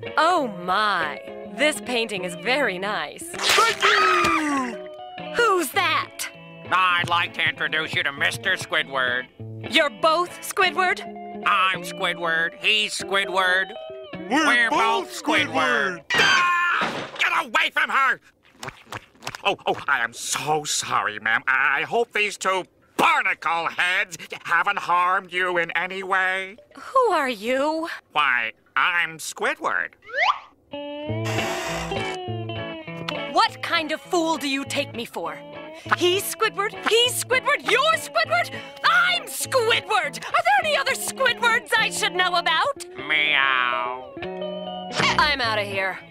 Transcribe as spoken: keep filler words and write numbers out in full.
Oh my, this painting is very nice. Who's that? I'd like to introduce you to Mister Squidward. You're both Squidward? I'm Squidward. He's Squidward. We're, We're both both Squidward. Squidward. Ah! Get away from her! Oh, oh, I am so sorry, ma'am. I hope these two barnacle heads haven't harmed you in any way. Who are you? Why, I'm Squidward. What kind of fool do you take me for? He's Squidward, he's Squidward, you're Squidward, I'm Squidward! Are there any other Squidwards I should know about? Meow. I'm out of here.